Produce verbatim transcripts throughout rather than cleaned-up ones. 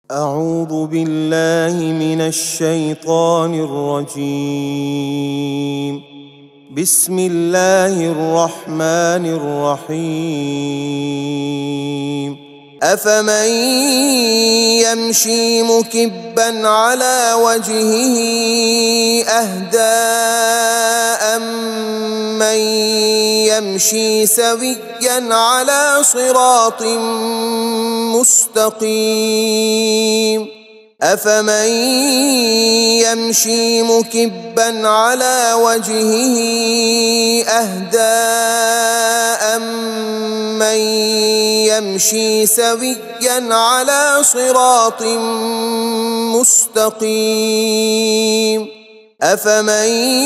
أعوذ بالله من الشيطان الرجيم. بسم الله الرحمن الرحيم. أفمن يمشي مكبا على وجهه أهدى أمن يمشي سويا على صراط مستقيم. أفمن يمشي مكبا على وجهه أهدى أمن يمشي سويا على صراط مستقيم. أفمن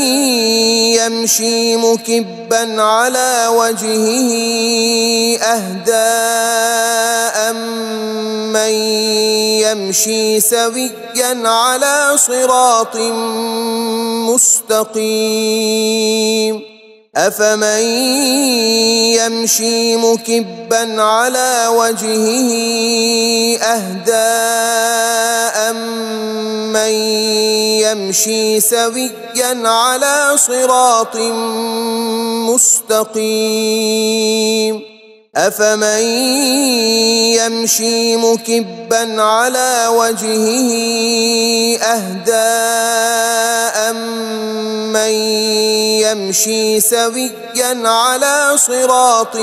يمشي مكبا على وجهه أهدى أمن يمشي سويا على صراط مستقيم. أفمن يمشي مكبا على وجهه أهدى أمن يمشي سويا على صراط مستقيم. أفمن يمشي مكبا على وجهه أهدى أمن يمشي سويا على صراط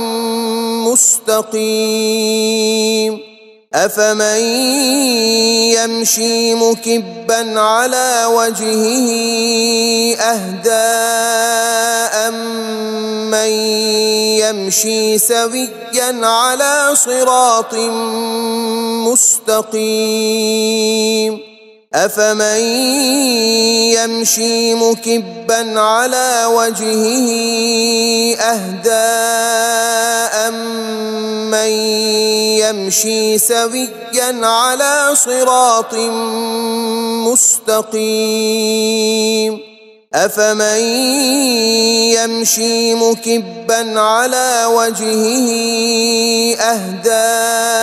مستقيم. أفمن يمشي مكبا على وجهه أهدى أمن يمشي سويا على صراط مستقيم. أفمن يمشي مكبا على وجهه أهدى أمن يمشي سويا على صراط مستقيم. أفمن يمشي مكبا على وجهه أهدى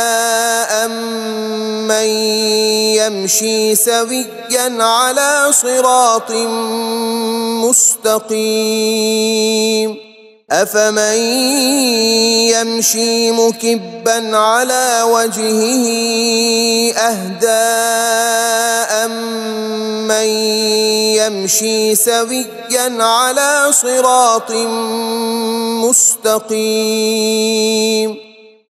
أمن يمشي سويا على صراط مستقيم. أفمن يمشي مكبا على وجهه أهدى أمن يمشي سويا على صراط مستقيم.